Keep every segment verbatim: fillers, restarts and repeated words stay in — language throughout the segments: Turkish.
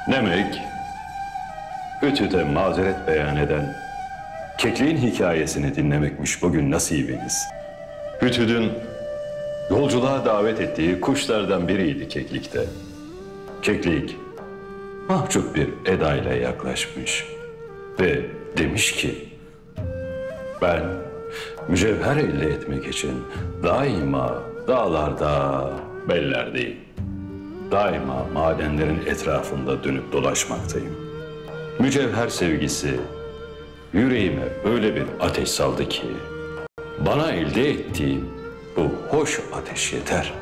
Demek Ütü'de mazeret beyan eden Keklik'in hikayesini dinlemekmiş bugün nasibiniz. Ütü'nün yolculuğa davet ettiği kuşlardan biriydi Keklik'te. Keklik mahcup bir edayla yaklaşmış ve demiş ki, ben mücevher elde etmek için daima dağlarda, bellerdeyim. Daima madenlerin etrafında dönüp dolaşmaktayım. Mücevher sevgisi yüreğime öyle bir ateş saldı ki, bana elde ettiğim bu hoş ateş yeter.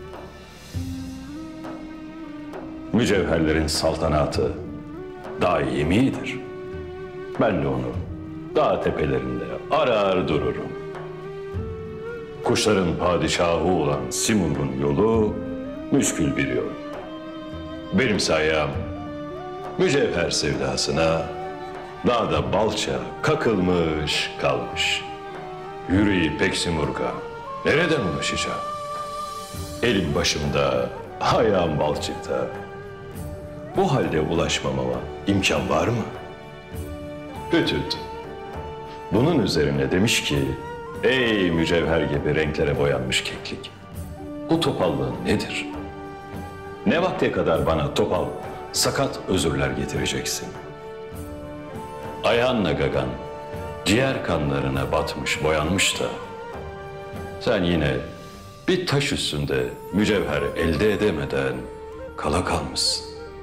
Mücevherlerin saltanatı daimidir. Ben de onu dağ tepelerinde arar dururum. Kuşların padişahı olan Simurg'un yolu müşkül bir yol. Benim sayem mücevher sevdasına dağda balça kakılmış kalmış. Yüreği pek Simurg'a nereden ulaşacağım? Elim başımda, ayağım balçıkta. Bu halde ulaşmamama imkan var mı? Ütüt bunun üzerine demiş ki, ey mücevher gibi renklere boyanmış keklik, bu topallığın nedir? Ne vakte kadar bana topal, sakat özürler getireceksin? Ayağınla gagan, ciğer kanlarına batmış, boyanmış da, sen yine bir taş üstünde mücevher elde edemeden kala kalmışsın.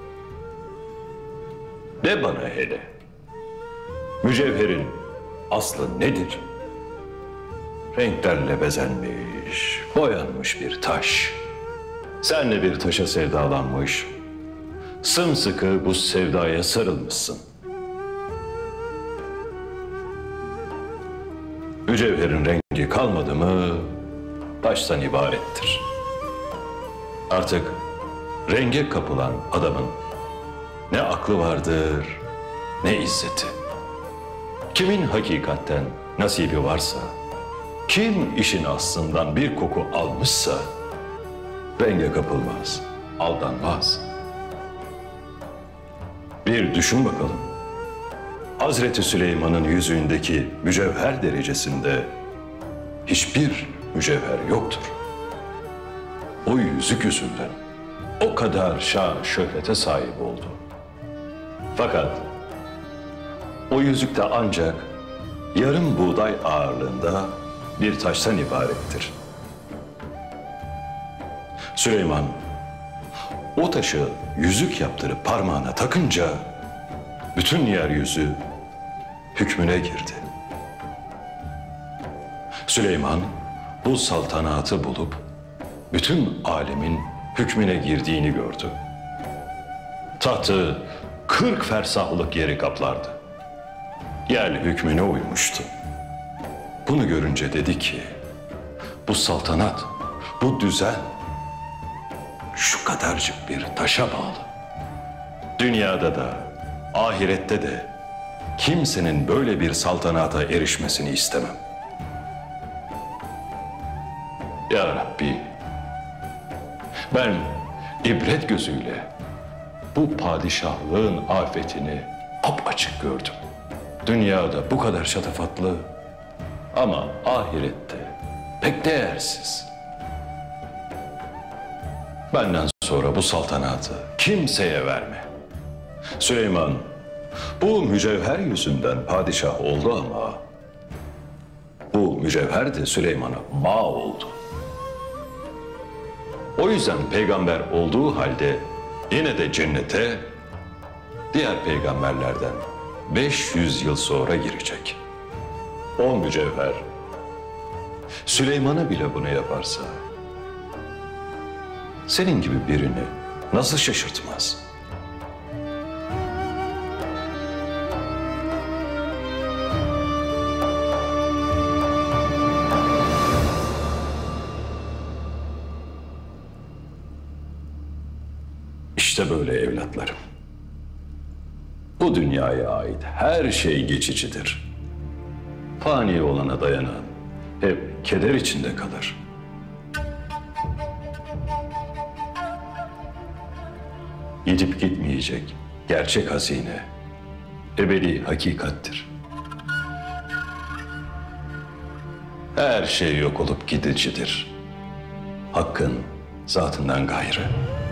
De bana hele, mücevherin aslı nedir? Renklerle bezenmiş, boyanmış bir taş. Sen de bir taşa sevdalanmış, sımsıkı bu sevdaya sarılmışsın. Mücevherin rengi kalmadı mı taştan ibarettir. Artık renge kapılan adamın ne aklı vardır ne izzeti. Kimin hakikatten nasibi varsa, kim işin aslından bir koku almışsa renge kapılmaz, aldanmaz. Bir düşün bakalım. Hazreti Süleyman'ın yüzüğündeki mücevher derecesinde hiçbir mücevher yoktur. O yüzük yüzünden o kadar şan şöhrete sahip oldu. Fakat o yüzük de ancak yarım buğday ağırlığında bir taştan ibarettir. Süleyman o taşı yüzük yaptırıp parmağına takınca bütün yeryüzü hükmüne girdi. Süleyman bu saltanatı bulup bütün alemin hükmüne girdiğini gördü. Tahtı kırk fersahlık yeri kaplardı. Yer hükmüne uymuştu. Bunu görünce dedi ki, bu saltanat, bu düzen şu kadarcık bir taşa bağlı. Dünyada da, ahirette de kimsenin böyle bir saltanata erişmesini istemem. Ya Rabbi, ben ibret gözüyle bu padişahlığın afetini apaçık gördüm. Dünyada bu kadar şatafatlı ama ahirette pek değersiz. Benden sonra bu saltanatı kimseye verme. Süleyman bu mücevher yüzünden padişah oldu ama bu mücevher de Süleyman'a ma oldu. O yüzden peygamber olduğu halde yine de cennete diğer peygamberlerden beş yüz yıl sonra girecek. O mücevher Süleyman'a bile bunu yaparsa senin gibi birini nasıl şaşırtmaz? İşte böyle evlatlarım. Bu dünyaya ait her şey geçicidir. Fani olana dayanan hep keder içinde kalır. Gidip gitmeyecek gerçek hazine, ebedi hakikattir. Her şey yok olup gidicidir. Hakkın zatından gayrı.